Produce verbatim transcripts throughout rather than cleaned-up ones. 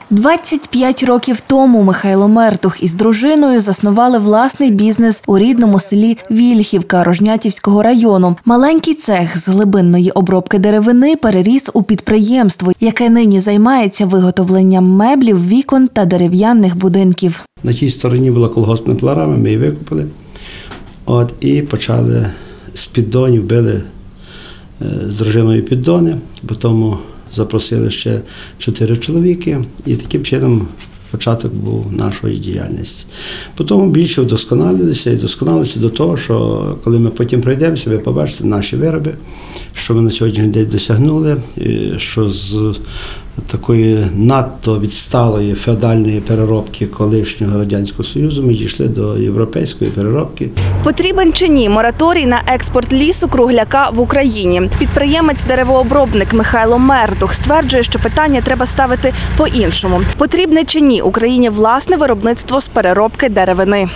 двадцять п'ять років тому Михайло Мертух із дружиною заснували власний бізнес у рідному селі Вільхівка Рожнятівського району. Маленький цех з глибинної обробки деревини переріс у підприємство, яке нині займається виготовленням меблів, вікон та дерев'яних будинків. На тій стороні була колгоспна пилорама, ми її викупили. От, і почали з піддонів, били з дружиною піддони, потім запросили ще чотири чоловіки, і таким чином початок був нашої діяльності. Потім більше вдосконалилися і вдосконалилися до того, що коли ми потім пройдемося, ви побачите наші вироби, що ми на сьогоднішній день досягнули, що з такої надто відсталої феодальної переробки колишнього Радянського Союзу ми дійшли до європейської переробки. Потрібен чи ні мораторій на експорт лісу-кругляка в Україні? Підприємець-деревообробник Михайло Мертух стверджує, що питання треба ставити по-іншому. Потрібне чи ні Україні власне виробництво з переробки деревини?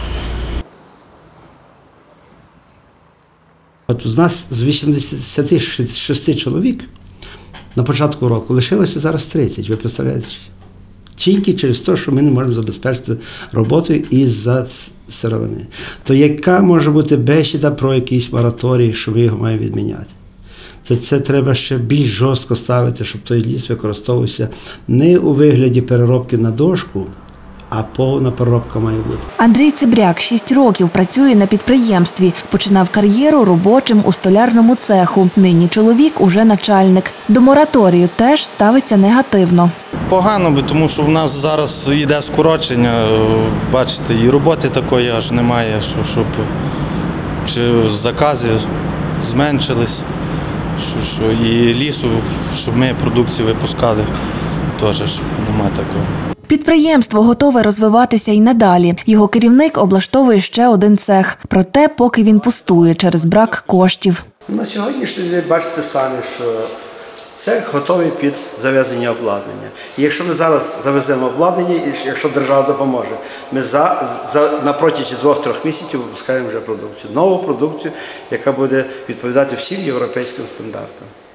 От з нас з вісімдесяти шести чоловік на початку року лишилося зараз тридцять, ви представляєте? Тільки через те, що ми не можемо забезпечити роботою із-за сировини. То яка може бути бесіда про якийсь мораторій, що ми його маємо відміняти? Це, це треба ще більш жорстко ставити, щоб той ліс використовувався не у вигляді переробки на дошку, а повна переробка має бути. Андрій Цибряк шість років працює на підприємстві. Починав кар'єру робочим у столярному цеху. Нині чоловік уже начальник. До мораторію теж ставиться негативно. Погано, тому що в нас зараз йде скорочення. Бачите, і роботи такої аж немає, що, щоб чи закази зменшились, що, що, і лісу, щоб ми продукцію випускали, теж немає такого. Підприємство готове розвиватися й надалі. Його керівник облаштовує ще один цех. Проте, поки він пустує через брак коштів. На сьогоднішній день бачите самі, що цех готовий під завезення обладнання. І якщо ми зараз завеземо обладнання, і якщо держава допоможе, ми за, за, на протязі двох-трьох місяців випускаємо вже продукцію. Нову продукцію, яка буде відповідати всім європейським стандартам.